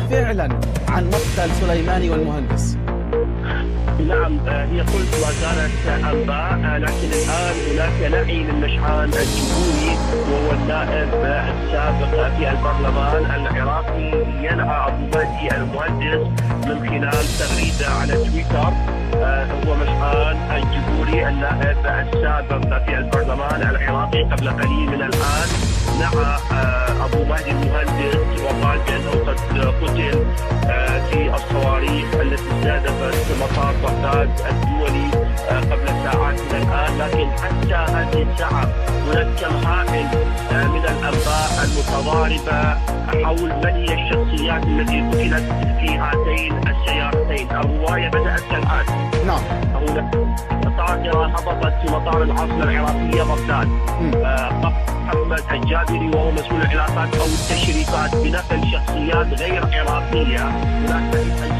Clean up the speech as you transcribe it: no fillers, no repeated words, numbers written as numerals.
فعلا عن مقتل سليماني والمهندس؟ نعم، هي كل ما كانت أنباء، لكن الآن هناك نعي من مشعان الجبوري وهو النائب السابق في البرلمان العراقي ينعى أبو مهدي المهندس من خلال تغريدة على تويتر. هو مشعان الجبوري النائب السابق في البرلمان العراقي قبل قليل من الآن نعى أبو مهدي المهندس وقال بأنه قد قتل في الصواريخ التي استهدفت مطار بغداد الدولي قبل ساعات من الآن. لكن حتى هذه الساعة هناك كم هائل من الأنباء المتضاربة حول من هي الشخصيات التي قتلت في هاتين السيارتين. الرواية بدأت كالآتي. نعم. طائرة هبطت في مطار العاصمة العراقية بغداد. محمد الجابري وهو مسؤول العلاقات أو التشريفات بنقل شخصيات غير عراقية. هناك